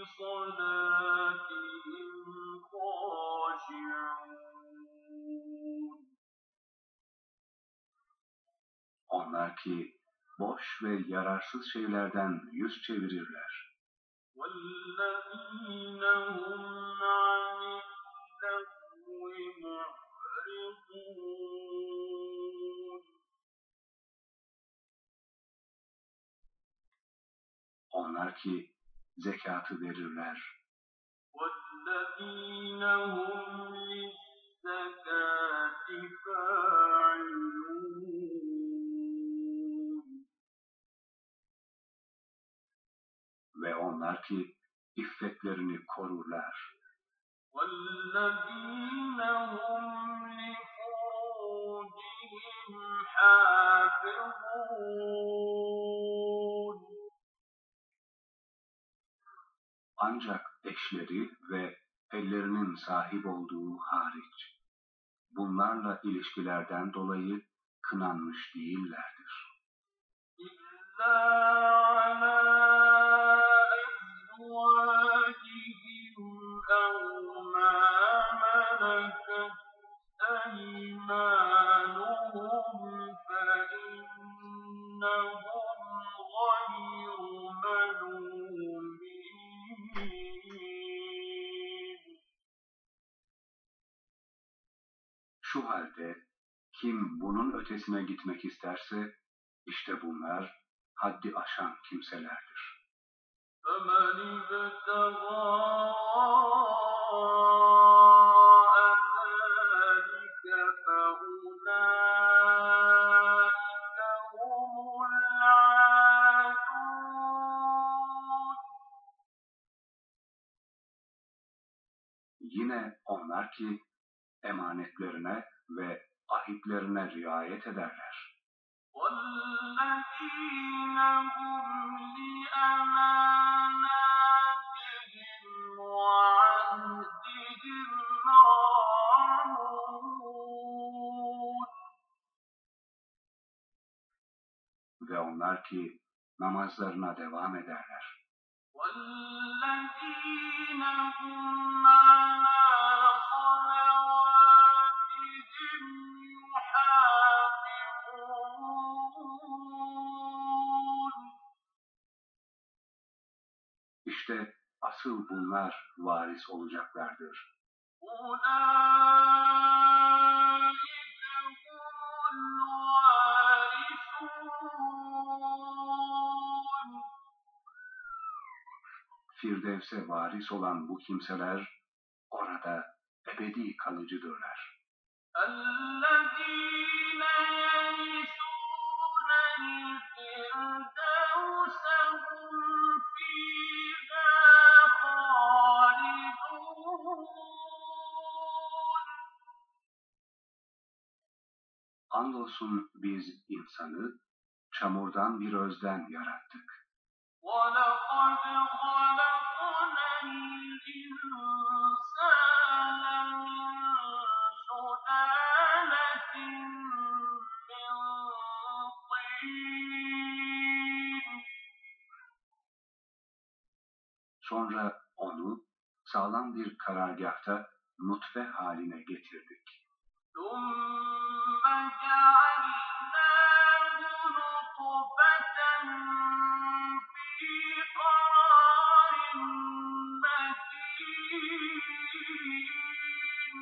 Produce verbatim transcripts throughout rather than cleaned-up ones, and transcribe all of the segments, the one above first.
صلاتهم خاشعون. Onlar ki boş ve yararsız şeylerden yüz çevirirler. وَالَّذِينَ هُمْ عَنِ اللَّغْوِ مُعْرِضُونَ. Onlar ki zekatı verirler. وَالَّذِينَ هُمْ لِلزَّكَاةِ فَاعِلُونَ. Ve onlar ki iffetlerini korurlar. وَالَّذِينَ هُمْ لِفُرُوجِهِمْ حَافِظُونَ. Ancak eşleri ve ellerinin sahip olduğu hariç, bunlarla ilişkilerden dolayı kınanmış değillerdir. إِلَّا عَلَى أَزْوَاجِهِمْ أَوْ مَا مَلَكَتْ أَيْمَانُهُمْ فَإِنَّهُمْ غَيْرُ مَلُومِينَ. Şu halde kim bunun ötesine gitmek isterse, işte bunlar haddi aşan kimselerdir. فَمَنِ ابْتَغَاءَ وَرَاءَ ذَلِكَ فَأُولَٰئِكَ هُمُ الْعَادُونَ. Yine onlar ki emanetlerine ve ahitlerine riayet ederler. وَالَّذِينَ هُمْ لِأَمَانَاتِهِمْ وَعَهْدِهِمْ رَاعُونَ. Ve onlar ki namazlarına devam ederler. وَالَّذِينَ هُمْ عَلَى صَلَوَاتِهِمْ يُحَافِظُونَ. İşte asıl bunlar varis olacaklardır. أُولَٰئِكَ هُمُ الْوَارِثُونَ. Firdevs'e varis olan bu kimseler orada ebedi kalıcıdırlar. الَّذِينَ يَرِثُونَ الْفِرْدَوْسَ هُمْ فِيهَا خَالِدُونَ. Andolsun biz insanı çamurdan bir özden yarattık. وَلَقَدْ خَلَقْنَا الْإِنسَانَ مِنْ سُلَالَةٍ مِّن طِينٍ. Sonra onu sağlam bir karargâhta nutfe haline getirdik. ثُمَّ جَعَلْنَاهُ نُطْفَةً فِي قَرَارٍ مَّكِينٍ.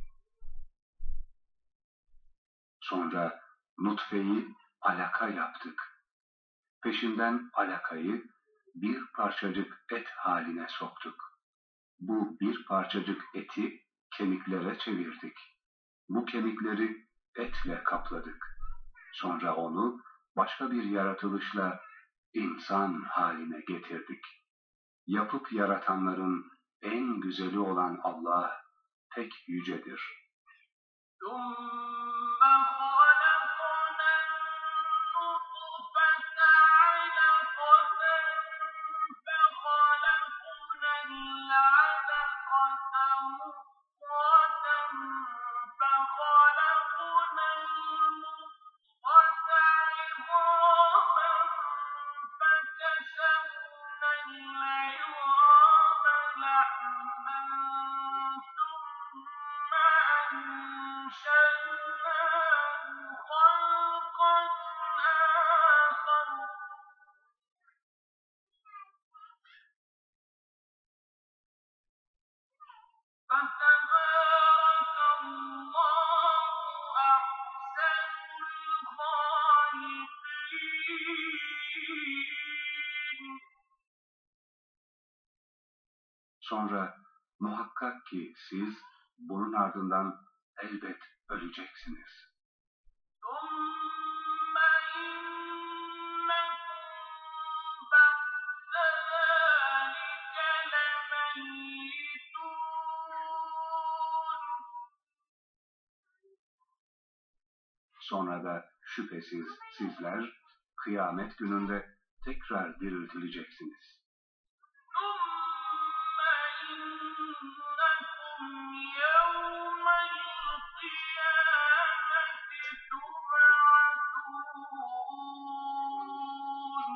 Sonra nutfeyi alaka yaptık. Peşinden alakayı bir parçacık et haline soktuk. Bu bir parçacık eti kemiklere çevirdik. Bu kemikleri etle kapladık. Sonra onu başka bir yaratılışla insan haline getirdik. Yapıp yaratanların en güzeli olan Allah pek yücedir. ثُمَّ خَلَقْنَا النُّطْفَةَ عَلَقَةً فَخَلَقْنَا الْعَلَقَةَ مُضْغَةً فَخَلَقْنَا الْمُضْغَةَ عِظَامًا فَكَسَوْنَا الْعِظَامَ Sonra muhakkak ki siz bunun ardından elbet öleceksiniz. ثم إنكم بعد ذلك لميتون Sonra da şüphesiz sizler kıyamet gününde tekrar diriltileceksiniz. ثم إنكم يوم القيامة تبعثون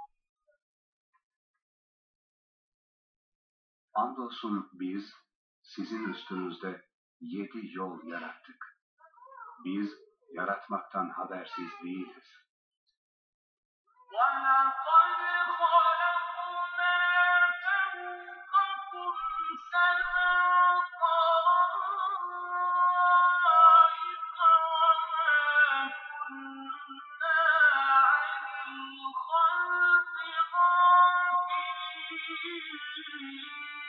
Andolsun biz sizin üstünüzde yedi yol yarattık. Biz yaratmaktan habersiz değiliz. وَلَقَدْ خَلَقْنَا فَوْقَكُمْ سَبْعَ طَرَائِقَ وَمَا كُنَّا عَنِ الْخَلْقِ غَافِلِينَ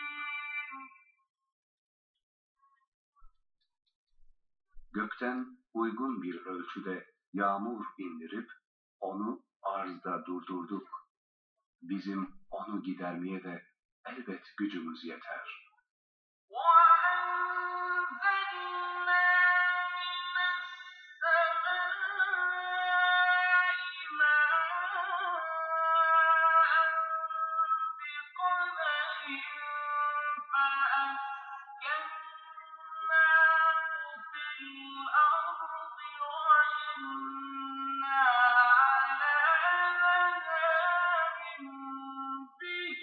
Gökten uygun bir ölçüde yağmur indirip onu arzda durdurduk. Bizim onu gidermeye de elbet gücümüz yeter. وَأَنزَلْنَا مِنَ السَّمَاءِ مَاءً بِقَدَرٍ فَأَسْكَنَّاهُ فِي الْأَرْضِ وَإِنَّا عَلَىٰ ذَهَابٍ بِهِ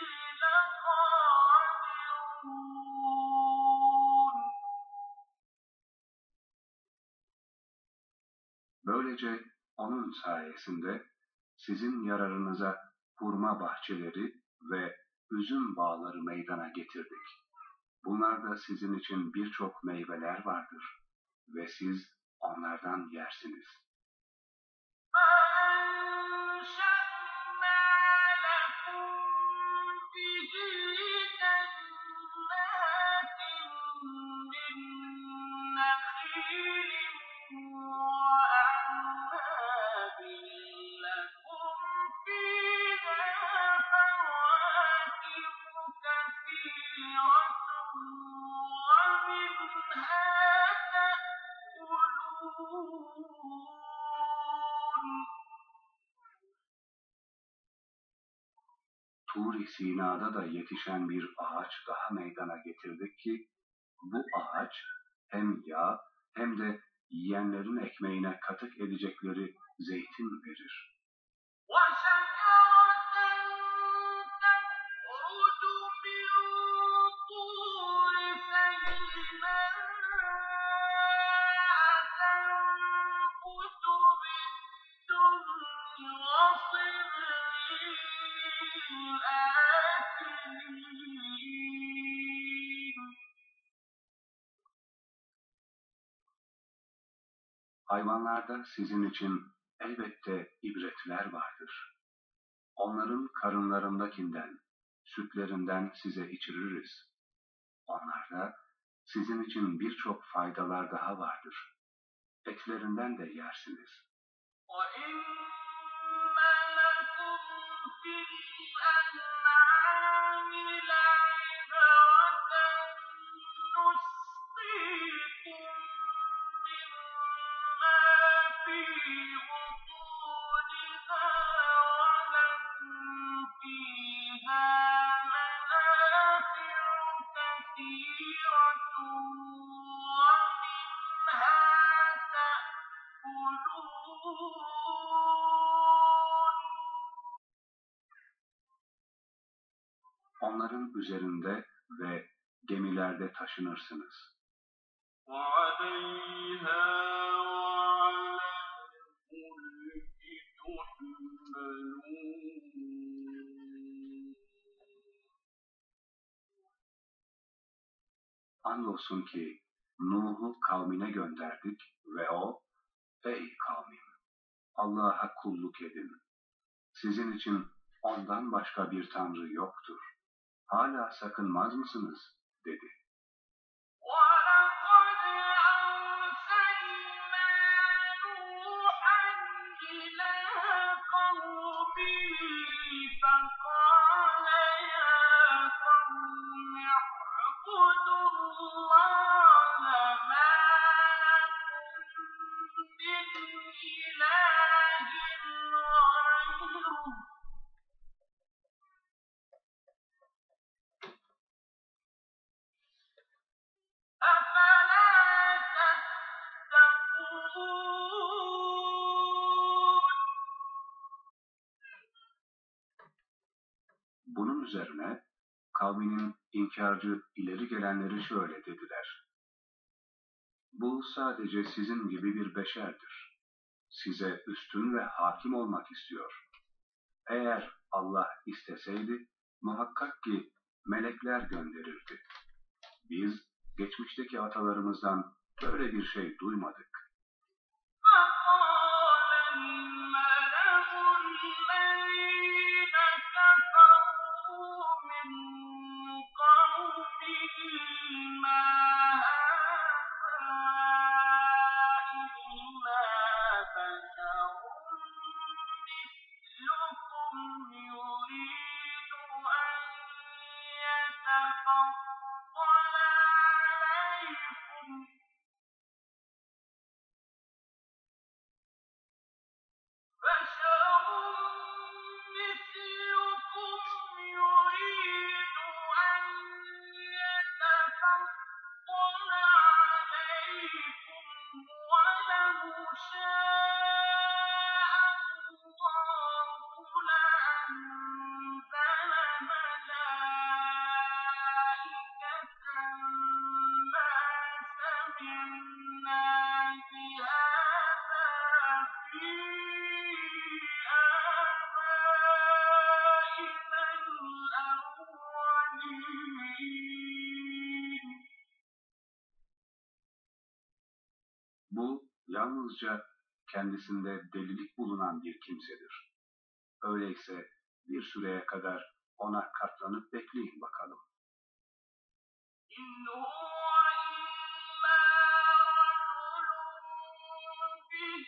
لَقَادِرُونَ Böylece onun sayesinde sizin yararınıza hurma bahçeleri ve üzüm bağları meydana getirdik. Bunlarda sizin için birçok meyveler vardır ve siz onlardan yersiniz. فَأَنشَأْنَا لَكُم بِهِ جَنَّاتٍ مِّن نَّخِيلٍ وَأَعْنَابٍ لَّكُمْ فِيهَا فَوَاكِهُ كَثِيرَةٌ وَمِنْهَا تَأْكُلُونَ Tur-i Sina'da da yetişen bir ağaç daha meydana getirdik ki bu ağaç hem yağ hem de yiyenlerin ekmeğine katık edecekleri zeytin verir. وَشَجَرَةً تَخْرُجُ مِن طُورِ سَيْنَاءَ تَنبُتُ بِالدُّهْنِ وَصِبْغٍ لِّلْآكِلِينَ Hayvanlarda sizin için elbette ibretler vardır. Onların karınlarındakinden, sütlerinden size içiririz. Onlarda sizin için birçok faydalar daha vardır. Etlerinden de yersiniz. وَإِنَّ لَكُمْ فِي الْأَنْعَامِ لَعِبْرَةً نُّسْقِيكُم مِّمَّا فِي بُطُونِهَا وَلَكُمْ فِيهَا مَنَافِعُ كَثِيرَةٌ وَمِنْهَا تَأْكُلُونَ Onların üzerinde ve gemilerde taşınırsınız. وَعَلَيْهَا وَعَلَى الْفُلْكِ تُحْمَلُونَ Andolsun ki Nuh'u kavmine gönderdik ve o, ey kavmim, Allah'a kulluk edin. Sizin için ondan başka bir tanrı yoktur. hala sakınmaz mısınız? dedi. وَلَقَدْ أَرْسَلْنَا نُوحًا إِلَىٰ قَوْمِهِ فَقَالَ يَا قَوْمِ اعْبُدُوا اللَّهَ مَا لَكُم مِّنْ إِلَٰهٍ غَيْرُهُ أَفَلَا تَتَّقُونَ. Bunun üzerine kavminin inkarcı ileri gelenleri şöyle dediler. Bu sadece sizin gibi bir beşerdir. Size üstün ve hakim olmak istiyor. Eğer Allah isteseydi muhakkak ki melekler gönderirdi. Biz geçmişteki atalarımızdan böyle bir şey duymadık. فَقَالَ الْمَلَأُ الَّذِينَ كَفَرُوا مِن قَوْمِهِ مَا هَٰذَا إِلَّا بَشَرٌ مِّثْلُكُمْ يُرِيدُ أَن يَتَفَضَّلَ عَلَيْكُمْ بَشَرٌ مِّثْلُكُمْ يُرِيدُ أَن يَتَفَضَّلَ عَلَيْكُمْ وَلَوْ شَاءَ اللَّهُ لَأَنزَلَ مَلَائِكَةً مَّا سَمِعْنَا بِهَٰذَا فِي آبَائِنَا الْأَوَّلِينَ. Bu yalnızca kendisinde delilik bulunan bir kimsedir. Öyleyse bir süreye kadar ona katlanıp bekleyin bakalım. إِنْ هُوَ إِلَّا رَجُلٌ بِهِ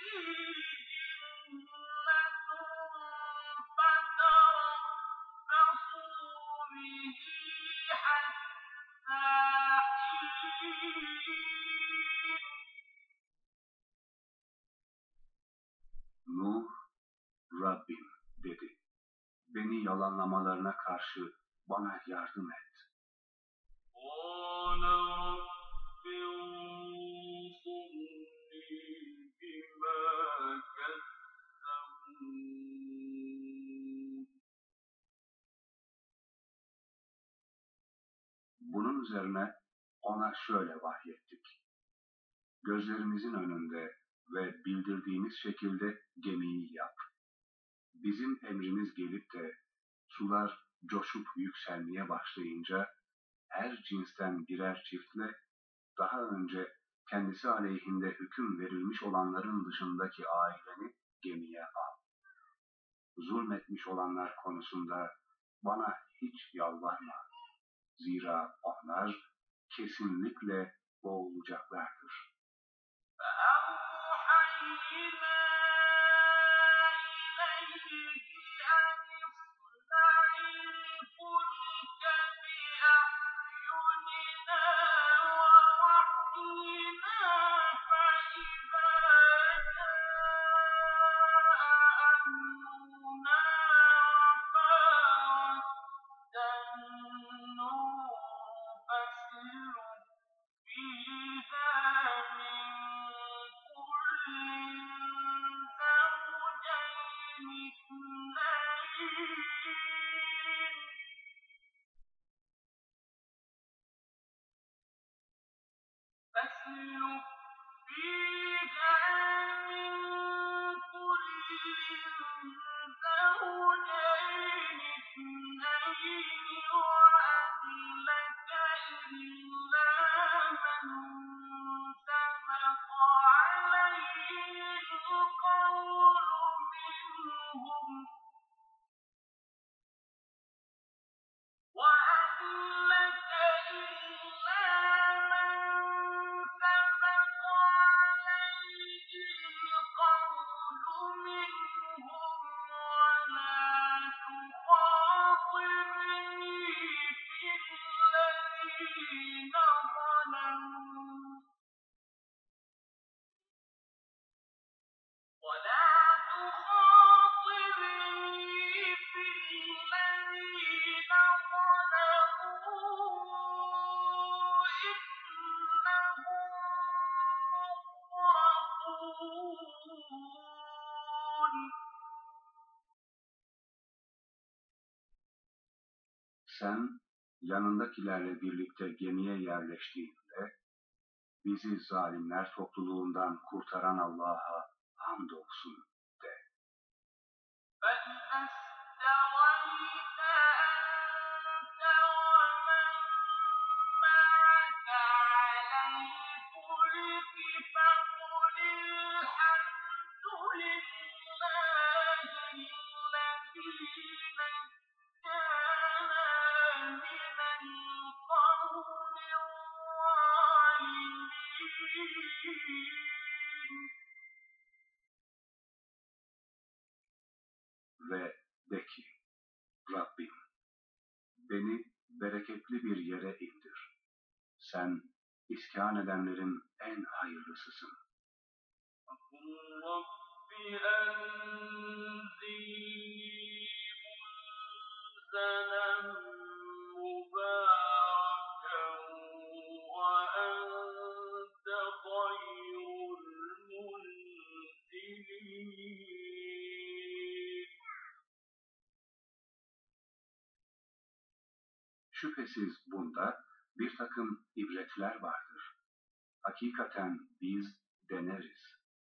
جِنَّةٌ فَتَرَبَّصُوا بِهِ حَتَّىٰ حِينٍ. Nuh, Rabbim dedi. Beni yalanlamalarına karşı bana yardım et. قَالَ رَبِّ انصُرْنِي بِمَا كَذَّبُونِ. Bunun üzerine ona şöyle vahyettik. Gözlerimizin önünde ve bildirdiğimiz şekilde gemiyi yap. Bizim emrimiz gelip de sular coşup yükselmeye başlayınca her cinsten birer çiftle daha önce kendisi aleyhinde hüküm verilmiş olanların dışındaki aileni gemiye al. Zulmetmiş olanlar konusunda bana hiç yalvarma. Zira onlar kesinlikle boğulacaklardır. فَأَوْحَيْنَا إِلَيْهِ أَنِ اصْنَعِ الْفُلْكَ بِأَعْيُنِنَا وَوَحْيِنَا فَإِذَا جَاءَ أَمْرُنَا وَفَارَتِ النُّورُ فَاسْلُكْ فِيهَا مِن كُلٍّ زَوْجَيْنِ اثْنَيْنِ فَاسْلُكْ فِيهَا مِن كُلٍّ زَوْجَيْنِ اثْنَيْنِ وَأَهْلَكَ إِلَّا مَن سَبَقَ عَلَيْهِ الْقَوْلُ مِنْهُمْ وَأَهْلَكْنَا Sen yanındakilerle birlikte gemiye yerleştiğinde bizi zalimler topluluğundan kurtaran Allah'a hamdolsun de. Ve de ki, Rabbim, beni bereketli bir yere indir. Sen iskan edenlerin en hayırlısısın. Şüphesiz bunda bir takım ibretler vardır. Hakikaten biz deneriz.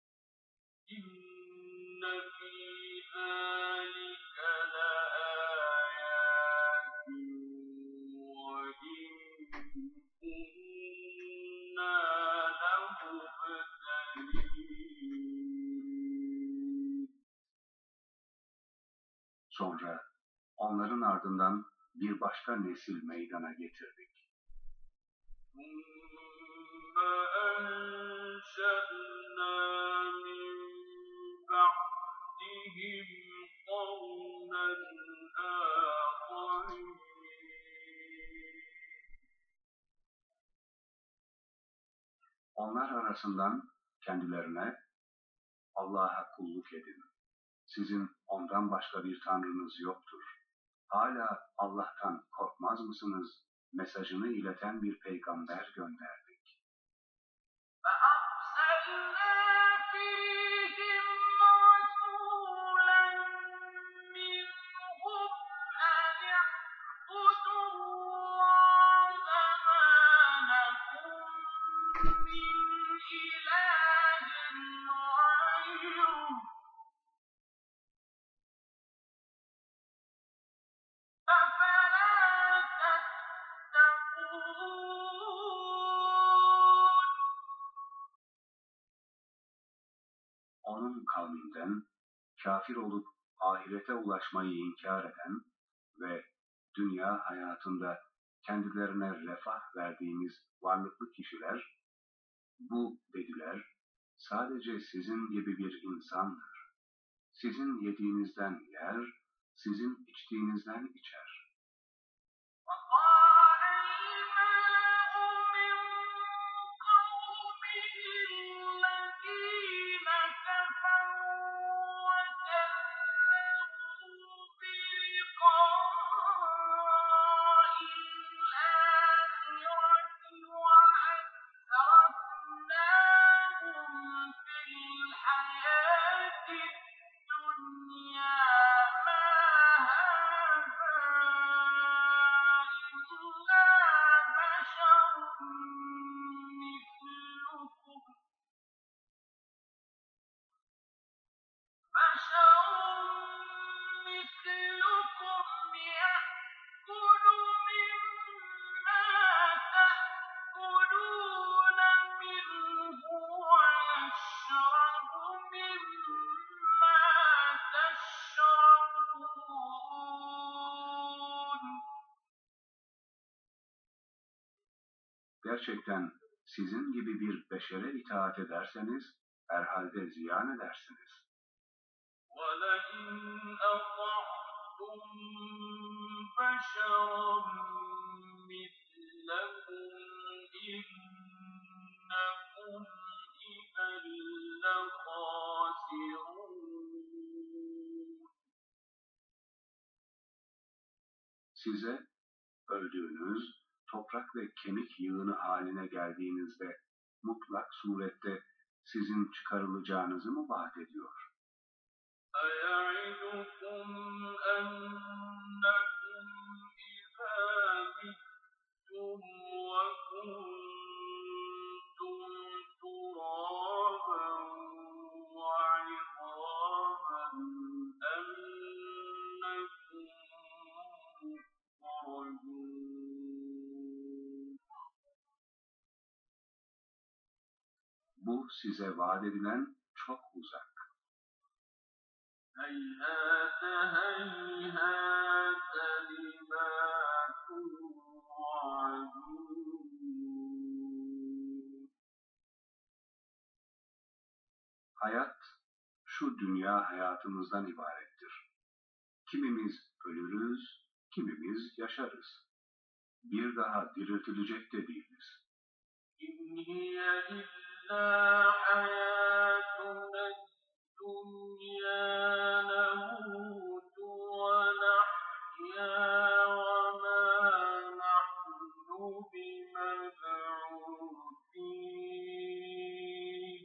İnne fî zâlike leâyâtin ve in kunnâ lemuhtelîn. Sonra onların ardından bir başka nesil meydana getirdik. Onlar arasından kendilerine Allah'a kulluk edin. Sizin ondan başka bir tanrınız yoktur. Hala Allah'tan korkmaz mısınız? Mesajını ileten bir peygamber gönderdik. Onun kavminden kafir olup ahirete ulaşmayı inkar eden ve dünya hayatında kendilerine refah verdiğimiz varlıklı kişiler, bu dediler, sadece sizin gibi bir insandır. Sizin yediğinizden yer, sizin içtiğinizden içer. gerçekten sizin gibi bir beşere itaat ederseniz herhalde ziyan edersiniz. وَلَئِنْ أَطَعْتُمْ بَشَرًا مِثْلَكُمْ إِنَّكُمْ إِذًا لَخَاسِرُونَ. Size öldüğünüz, toprak ve kemik yığını haline geldiğinizde mutlak surette sizin çıkarılacağınızı mı vaat ediyor? أَيَعِدُكُمْ أَنَّكُمْ إِذَا مِتُّمْ وَكُنتُمْ تُرَابًا وَعِظَامًا أَنَّكُمْ مُخْرَجُونَ. Bu size vaat edilen çok uzak. هَيْهَاتَ هَيْهَاتَ لِمَا تُوعَدُونَ. Hayat şu dünya hayatımızdan ibarettir. Kimimiz ölürüz, kimimiz yaşarız. Bir daha diriltilecek de değiliz. إِنْ هِيَ إِلَّا حَيَاتُنَا الدُّنْيَا نَمُوتُ وَنَحْيَا وَمَا نَحْنُ بِمَبْعُوثِينَ.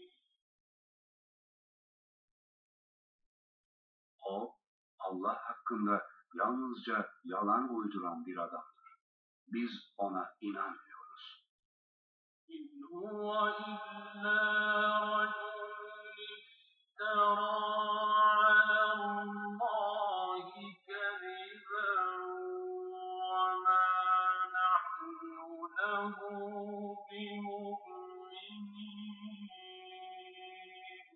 O, Allah hakkında yalnızca yalan uyduran bir adamdır. Biz ona inanmıyoruz. إِنْ هُوَ إِلَّا رَجُلٌ افْتَرَىٰ عَلَى اللَّهِ كَذِبًا وَمَا نَحْنُ لَهُ بِمُؤْمِنِينَ.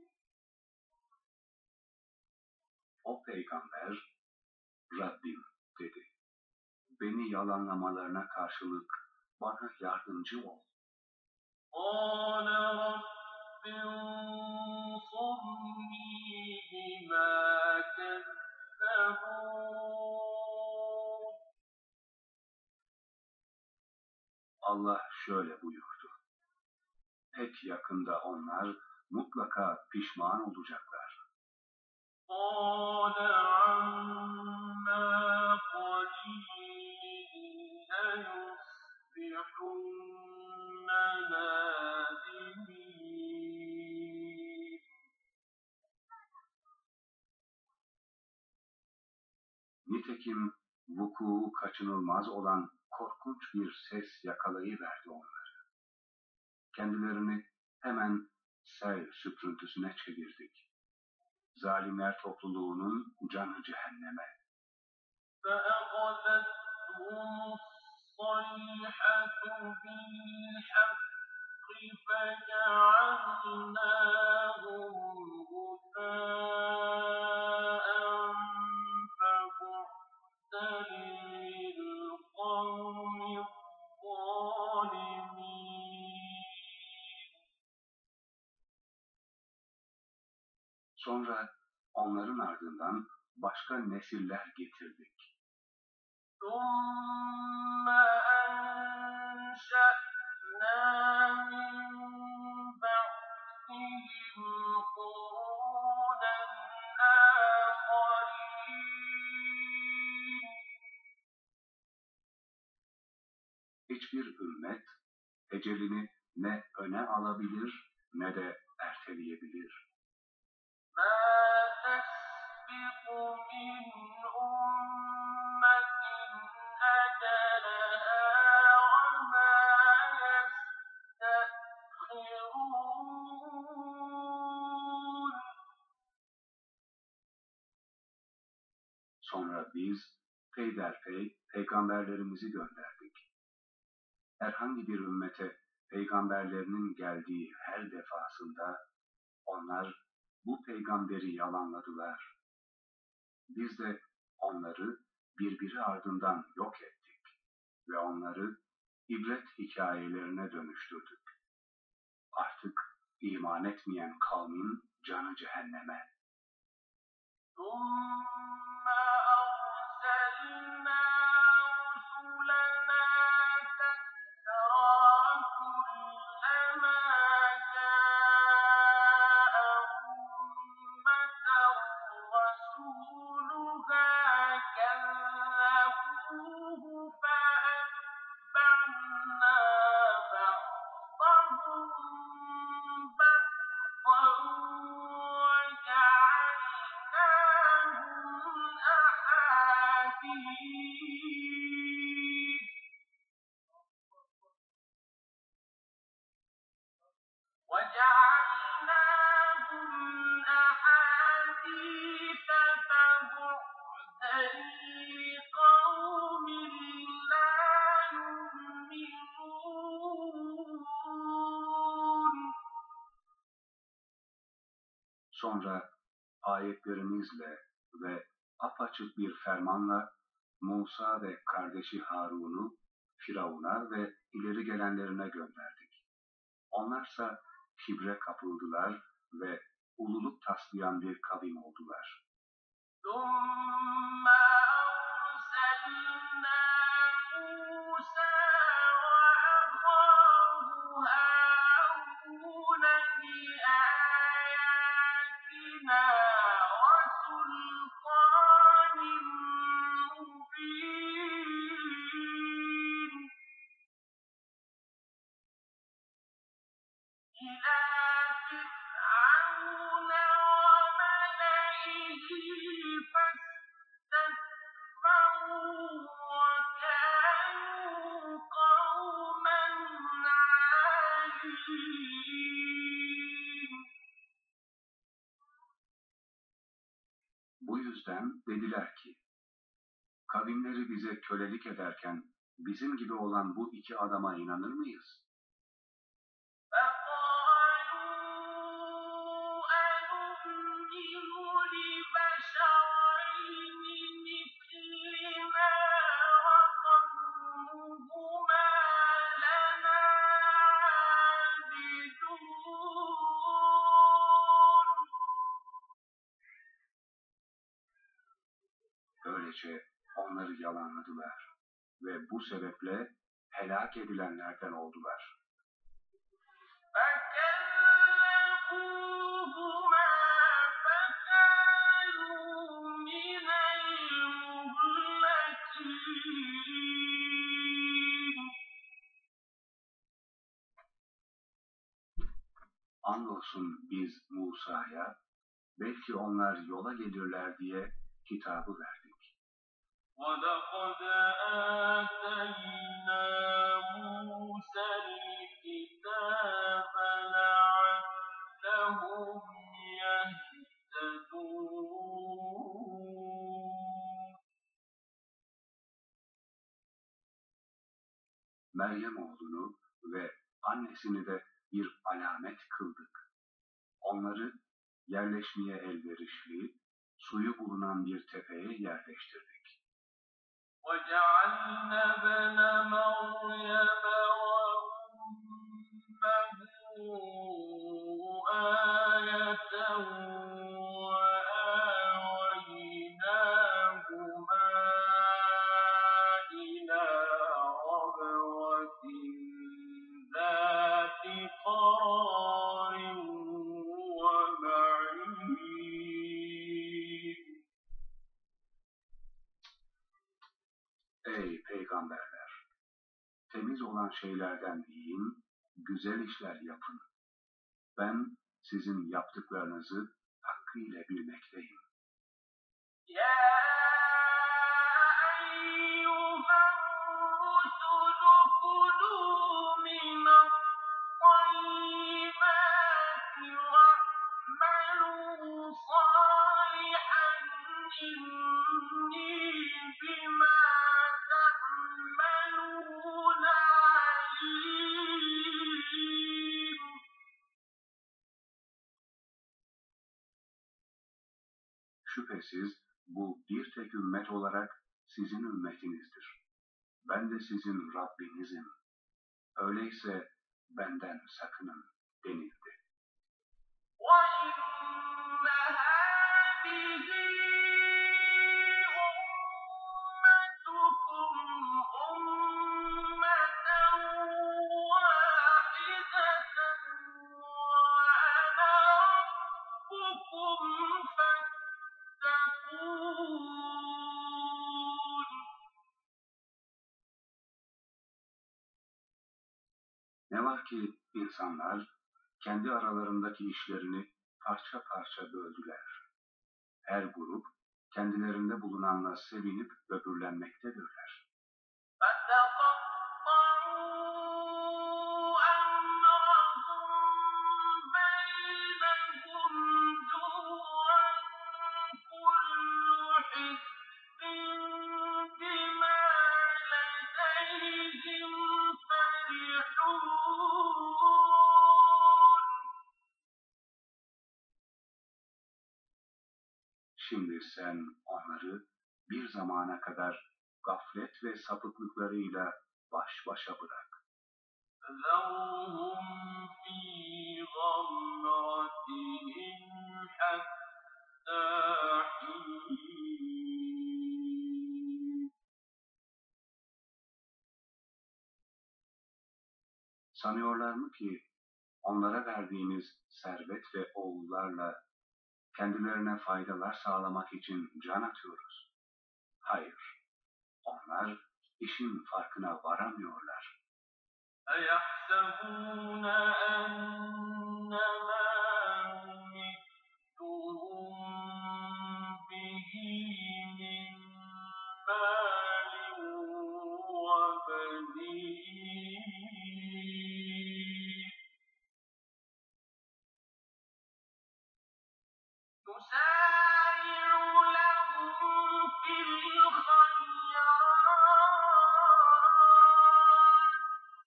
O peygamber, Rabbim dedi. Beni yalanlamalarına karşılık bana yardımcı ol. قَالَ رَبِّ انصُرْنِي بِمَا كَذَّبُونِ. Allah şöyle buyurdu. Pek yakında onlar mutlaka pişman olacaklar. قَالَ عَمَّا قَلِيلٍ لَيُصْبِحُنَّ نَادِمِينَ. Nitekim vuku kaçınılmaz olan korkunç bir ses yakalayıverdi onları. Kendilerini hemen sel süprüntüsüne çevirdik. Zalimler topluluğunun canı cehenneme. فَأَخَذَتْهُمُ الصَّيْحَةُ بِالْحَقِّ فَجَعَلْنَاهُمْ غُثَاءً فَبُعْدًا لِلْقَوْمِ الظَّالِمِينَ. Sonra onların ardından başka nesiller getirdik. ثُمَّ أَنشَأْنَا مِن بَعْدِهِمْ قُرُونًا آخَرِينَ. Hiçbir ümmet ecelini ne öne alabilir ne de erteleyebilir. مَا تَسْبِقُ مِنْ أُمَّةٍ أَجَلَهَا وَمَا يَسْتَأْخِرُونَ. Sonra biz peyderpey peygamberlerimizi gönderdik. Herhangi bir ümmete peygamberlerinin geldiği her defasında onlar bu peygamberi yalanladılar. Biz de onları birbiri ardından yok ettik ve onları ibret hikayelerine dönüştürdük. Artık iman etmeyen kavmin canı cehenneme. ثم أرسلنا رسلنا تترى كلما جاء أمة رسولها كذبوه فأتبعنا بعضهم بعضا وجعلناهم أحاديث وجعلناهم أحاديث فبعدا لقوم لا يؤمنون. Sonra ayetlerimizle ve apaçık bir fermanla Musa ve kardeşi Harun'u Firavun'a ve ileri gelenlerine gönderdik. Onlarsa kibre kapıldılar ve ululuk taslayan bir kavim oldular. ثم أرسلنا موسى وأخاه هارون بآياتنا وسلطان مبين إلى فرعون وملئه فاستكبروا وكانوا قوما عالين. Bu yüzden dediler ki, kavimleri bize kölelik ederken bizim gibi olan bu iki adama inanır mıyız? فقالوا أنؤمن لبشرين مثلنا وقومهما لنا عابدون. Böylece onları yalanladılar ve bu sebeple helak edilenlerden oldular. فكذبوهما فكانوا من المهلكين. Andolsun biz Musa'ya, belki onlar yola gelirler diye kitabı verdik. وَلَقَدْ آتَيْنَا مُوسَى الْكِتَابَ لَعَلَّهُمْ يَهْتَدُونَ. Meryem oğlunu ve annesini de bir alamet kıldık. Onları yerleşmeye elverişli, suyu bulunan bir tepeye yerleştirdik. وَجَعَلْنَا ابْنَ مَرْيَمَ وَأُمَّهُ آيَةً وَآوَيْنَاهُمَا إِلَى رَبْوَةٍ ذَاتِ قَرَارٍ وَمَعِينٍ. Ey peygamberler! Temiz olan şeylerden yiyin, güzel işler yapın. Ben sizin yaptıklarınızı hakkıyla bilmekteyim. يَا أَيُّهَا الرُّسُلُ كُلُوا مِنَ الطَّيِّبَاتِ وَاعْمَلُوا صَالِحًا إِنِّي بِمَا تَعْمَلُونَ عَلِيمٌ. Şüphesiz bu bir tek ümmet olarak sizin ümmetinizdir. Ben de sizin Rabbinizim. Öyleyse benden sakının denildi. وَإِنَّ هَٰذِهِ أُمَّتُكُمْ أُمَّةً وَاحِدَةً وَأَنَا رَبُّكُمْ فَاتَّقُونِ. Ne var ki insanlar kendi aralarındaki işlerini parça parça böldüler. Her grup kendilerinde bulunanla sevinip böbürlenmektedirler. فَتَقَطَّعُوا أَمْرَهُم بَيْنَهُمْ زُبُرًا ۖ كُلُّ حِزْبٍ بِمَا لَدَيْهِمْ فَرِحُونَ. Şimdi sen onları bir zamana kadar gaflet ve sapıklıklarıyla baş başa bırak. فَذَرْهُمْ فِي غَمْرَتِهِمْ حَتَّىٰ حِينٍ. Sanıyorlar mı ki onlara verdiğimiz servet ve oğullarla kendilerine faydalar sağlamak için can atıyoruz? Hayır, onlar işin farkına varamıyorlar. أَيَحْسَبُونَ أَنَّمَا نُمِدُّهُم بِهِ مِن مَّالٍ وَبَنِينَ نُسَارِعُ لَهُمْ فِي الْخَيْرَاتِ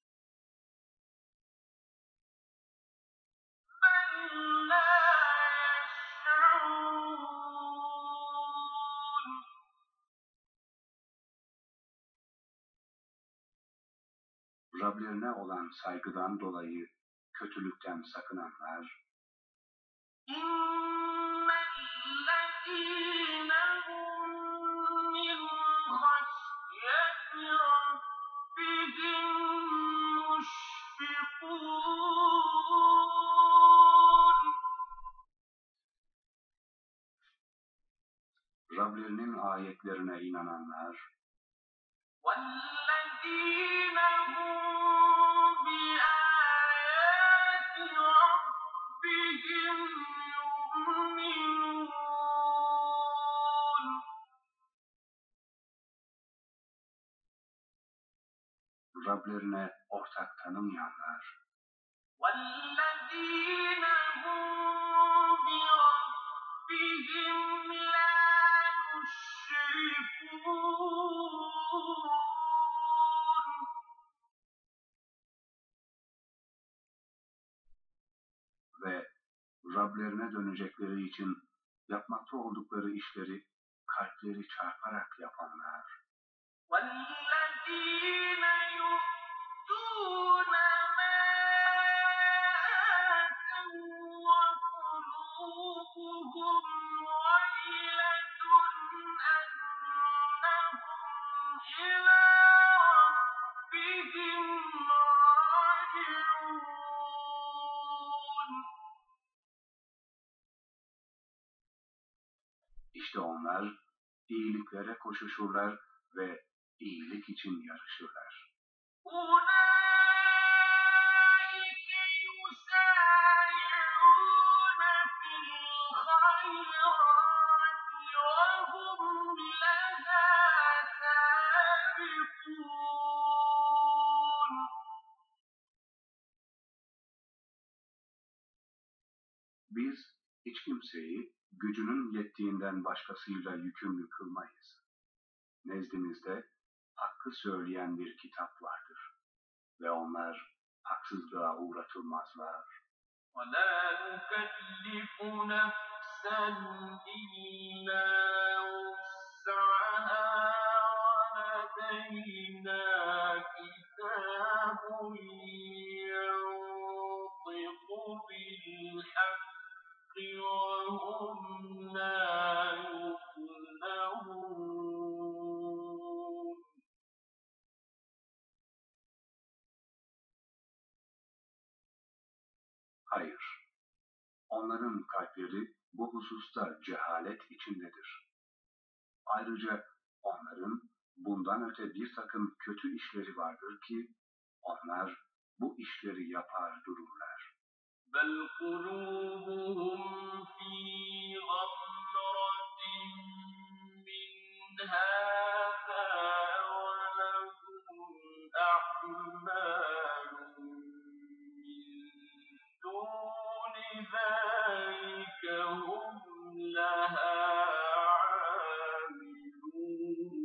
بَل لَّا يَشْعُرُونَ. Rablerine olan saygıdan dolayı kötülükten sakınanlar, إِنَّ الَّذِينَ هُم مِّنْ خَشْيَةِ رَبِّهِم مُّشْفِقُونَ. Rablerinin ayetlerine inananlar, وَالَّذِينَ هُم بِآيَاتِ رَبِّهِمْ يُؤْمِنُونَ. Rablerine ortak tanımayanlar, وَالَّذِينَ هُم بِرَبِّهِمْ لَا يُشْرِكُونَ. ve Rablerine dönecekleri için yapmakta oldukları işleri kalpleri çarparak yapanlar, وَالَّذِينَ يُؤْتُونَ مَا آتَوا وَّقُلُوبُهُمْ وَجِلَةٌ أَنَّهُمْ إِلَىٰ رَبِّهِمْ رَاجِعُونَ. işte onlar iyiliklere koşuşurlar ve iyilik için yarışırlar. أُولَٰئِكَ يُسَارِعُونَ فِي الْخَيْرَاتِ وَهُمْ لَهَا سَابِقُونَ. Biz hiç kimseyi gücünün yettiğinden başkasıyla yükümlü kılmayız. Nezdimizde hakkı söyleyen bir kitap vardır ve onlar haksızlığa uğratılmazlar. وَلَا نُكَلِّفُ نَفْسًا إِلَّا وُسْعَهَا وَلَدَيْنَا كِتَابٌ ينطق بالحق وهم لا يظلمون. Hayır, onların kalpleri bu hususta cehalet içindedir. Ayrıca onların bundan öte bir takım kötü işleri vardır ki onlar bu işleri yapar dururlar. بل قلوبهم في غمرة من هذا ولهم أعمال من دون ذلك هم لها عاملون.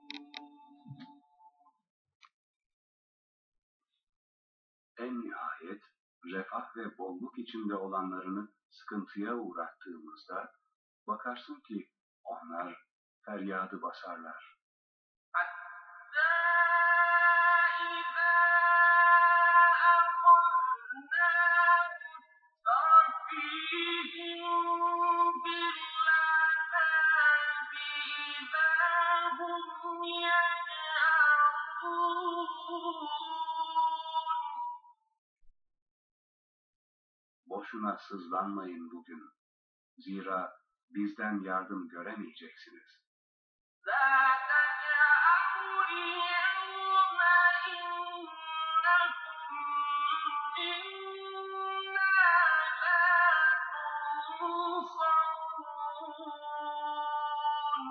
En nihayet refah ve bolluk içinde olanlarını sıkıntıya uğrattığımızda bakarsın ki onlar feryadı basarlar. حتى إذا أخذنا مترفيهم بالعذاب إذا هم يجأرون. Boşuna sızlanmayın bugün. Zira bizden yardım göremeyeceksiniz. لا تجأروا اليوم إنكم منا لا تنصرون.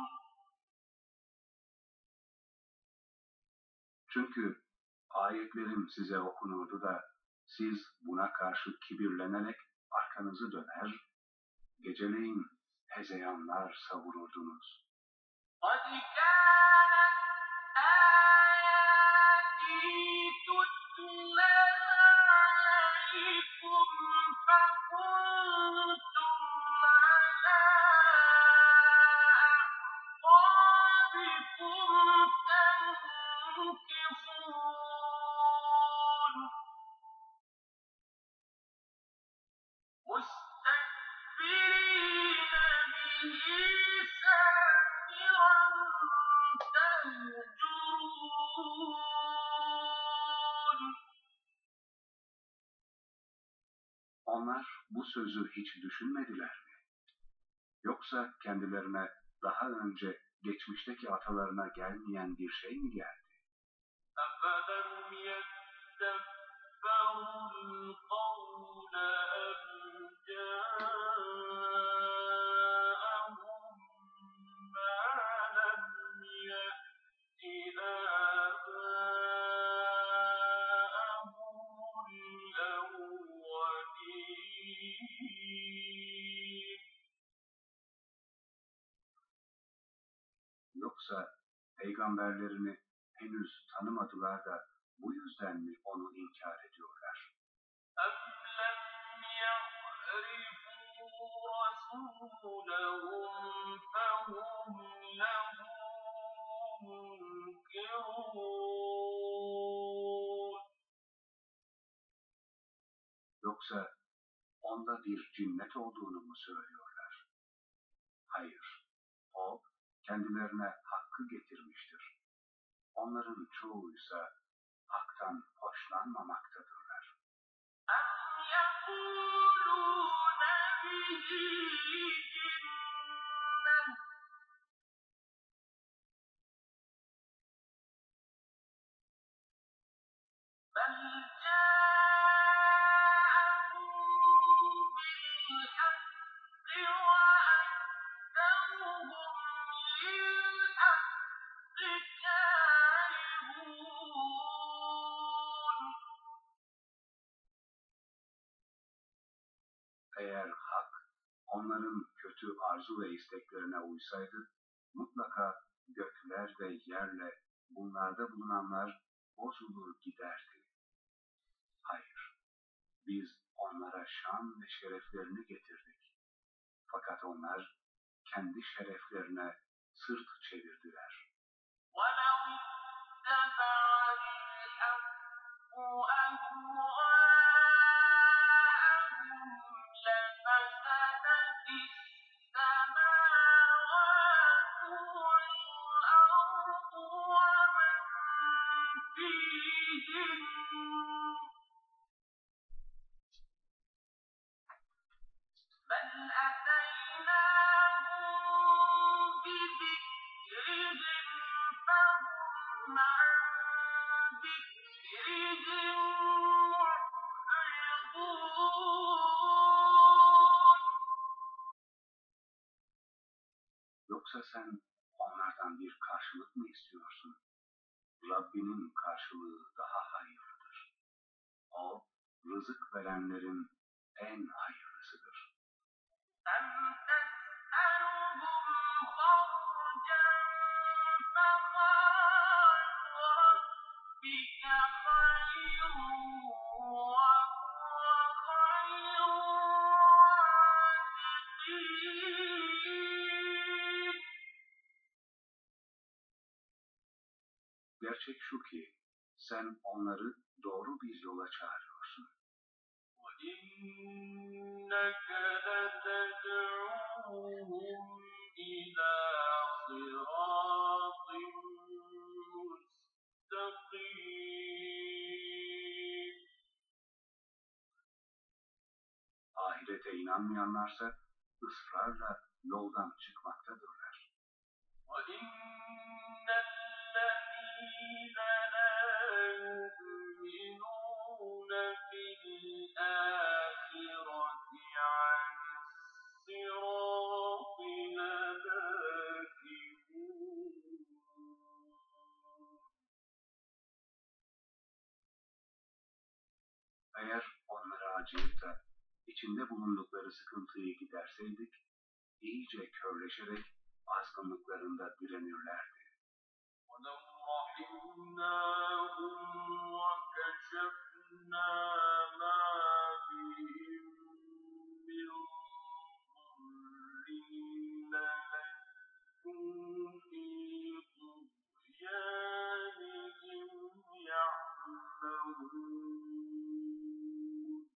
Çünkü ayetlerim size okunurdu da siz buna karşı kibirlenerek arkanızı döner, geceleyin hezeyanlar savururdunuz. قد كانت آياتي تتلى عليكم فكنتم على أعقابكم تنكصون. مستكبرين به سامرا تهجرون. Onlar bu sözü hiç düşünmediler mi? Yoksa kendilerine daha önce geçmişteki atalarına gelmeyen bir şey mi geldi? أفلم يدبروا القول أم جاءهم ما لم يأت آباءهم الأولين. Yoksa peygamberlerini henüz tanımadılar da bu yüzden mi onu inkar ediyorlar? أم لم يعرفوا رسولهم فهم له منكرون. Yoksa onda bir cinnet olduğunu mu söylüyorlar? Hayır, o kendilerine hakkı getirmiştir. Onların çoğuysa haktan hoşlanmamaktadırlar. أم يقولون به جنة بل جاءهم بالحق وأكثرهم للحق كارهون. Eğer hak onların kötü arzu ve isteklerine uysaydı, mutlaka gökler ve yerle bunlarda bulunanlar bozulur giderdi. Hayır, biz onlara şan ve şereflerini getirdik. Fakat onlar kendi şereflerine sırt çevirdiler. ولو اتبع الحق بل أتيناهم بذكرهم فهم عن ذكرهم معرضون. Yoksa sen onlardan bir karşılık mı istiyorsun? Rabbinin karşılığı daha hayırlıdır. O, rızık verenlerin en hayırlısıdır. أَمْ تَسْأَلُهُمْ خَرْجًا فَخَرَاجُ رَبِّكَ خَيْرٌ وَهُوَ خَيْرُ الرَّازِقِينَ. Gerçek şu ki, sen onları doğru bir yola çağırıyorsun. وَإِنَّكَ لَتَدْعُوهُمْ إِلَى صِرَاطٍ مُسْتَقِيمٍ. Ahirete inanmayanlarsa ısrarla yoldan çıkmaktadırlar. وَإِنَّ الَّذِينَ لَا يُؤْمِنُونَ بِالْآخِرَةِ عَنِ الصِّرَاطِ لَنَاكِبُونَ. Eğer onlara acıyıp da içinde bulundukları sıkıntıyı giderseydik, iyice körleşerek azgınlıklarında direnirlerdi. وَلَوْ رَحِمْنَاهُمْ وَكَشَفْنَا مَا بِهِم مِّن ضُرٍّ لَّلَجُّوا فِي طُغْيَانِهِمْ يَعْمَهُونَ.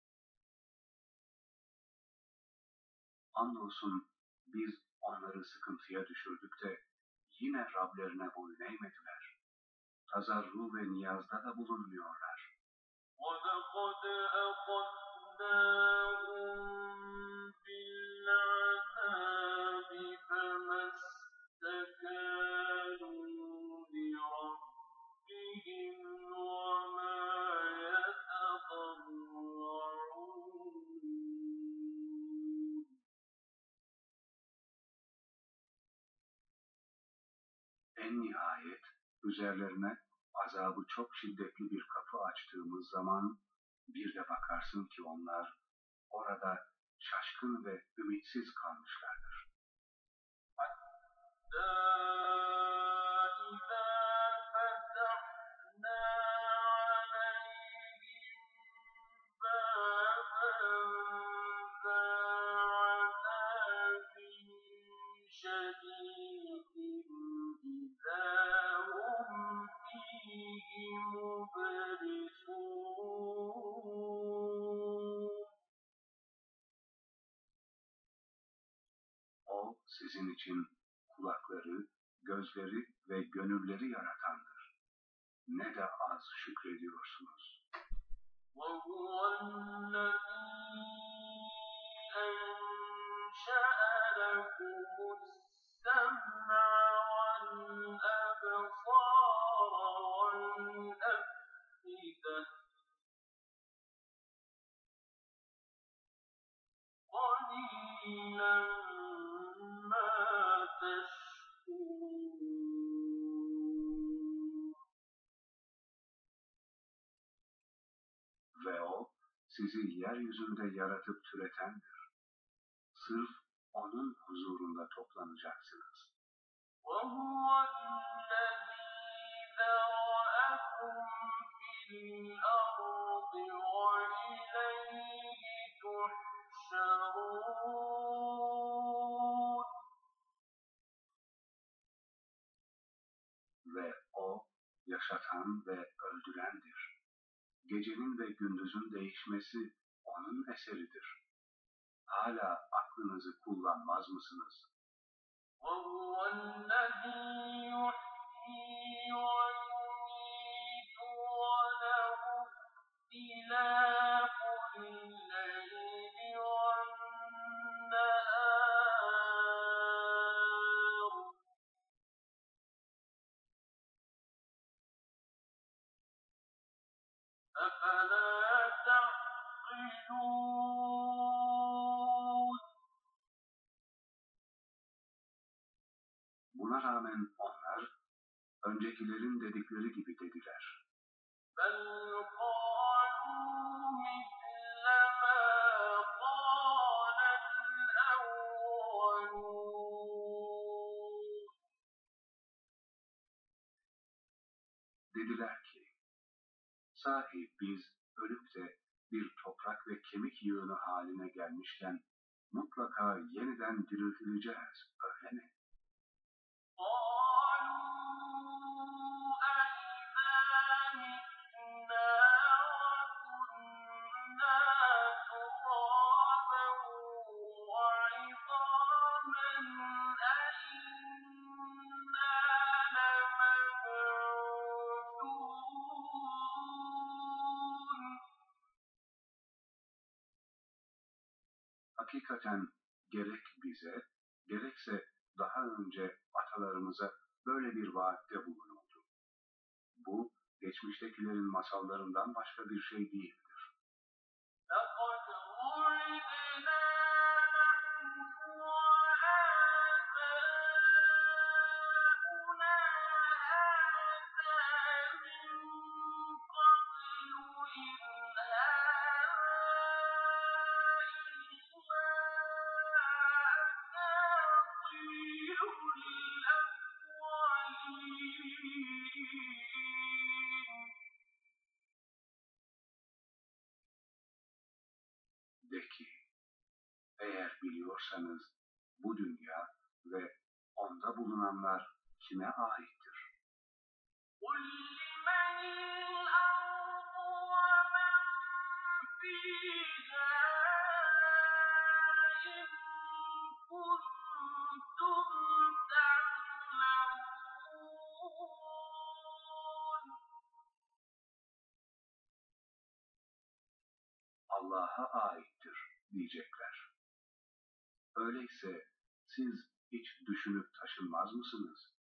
Andolsun biz onları sıkıntıya düşürdük de yine Rablerine boyun eğmediler. Tazarru ve niyazda da bulunmuyorlar. وَلَقَدْ أَخَذْنَاهُم بِالْعَذَابِ فَمَا اسْتَكَانُوا لِرَبِّهِمْ وَمَا يَتَضَرَّعُونَ. En nihayet üzerlerine azabı çok şiddetli bir kapı açtığımız zaman bir de bakarsın ki onlar orada şaşkın ve ümitsiz kalmışlardır. حَتَّى إِذَا فَتَحْنَا عَلَيْهِم بَابًا ذَا عَذَابٍ شَدِيدٍ إِذَا هُمْ فِيهِ مُبْلِسُونَ. O sizin için kulakları, gözleri ve gönülleri yaratandır. Ne de az şükrediyorsunuz. وَهُوَ الَّذِي أَنشَأَ لَكُمُ السَّمْعَ وَالْأَبْصَارَ وَالْأَفْئِدَةَ. قَلِيلًا مَا تَشْكُرُونَ. Ve o sizi yeryüzünde yaratıp türetendir. Sırf onun huzurunda toplanacaksınız. وَهُوَ الَّذِي ذَرَأَكُمْ فِي الْأَرْضِ وَإِلَيْهِ تُحْشَرُونَ. Ve o yaşatan ve öldürendir. Gecenin ve gündüzün değişmesi onun eseridir. Hala aklınızı kullanmaz mısınız? وَهُوَ الَّذِي يُحْيِي وَيُمِيتُ وَلَهُ أَفَلَا تَعْقِلُونَ Buna rağmen onlar öncekilerin dedikleri gibi dediler. بَلْ قَالُوا مِثْلَ مَا قَالَ الْأَوَّلُونَ Dediler ki, sahi biz ölüp de bir toprak ve kemik yığını haline gelmişken mutlaka yeniden diriltileceğiz, öyle mi? قَالُوا أَإِذَا مِتْنَا وَكُنَّا تُرَابًا وَعِظَامًا أَإِنَّا لَمَبْعُوثُونَ Hakikaten gerek bize, gerekse daha önce atalarımıza böyle bir vaatte bulunuldu. Bu, geçmiştekilerin masallarından başka bir şey değildir. لَقَدْ وُعِدْنَا نَحْنُ وَآبَاؤُنَا هَٰذَا مِن قَبْلُ إِنْ هَٰذَا إِلَّا أَسَاطِيرُ الْأَوَّلِينَ De ki, eğer biliyorsanız bu dünya ve onda bulunanlar kime aittir? قُل لِّمَنِ الْأَرْضُ وَمَن فِيهَا إِن كُنتُمْ تَعْلَمُونَ Allah'a aittir diyecekler. Öyleyse siz hiç düşünüp taşınmaz mısınız?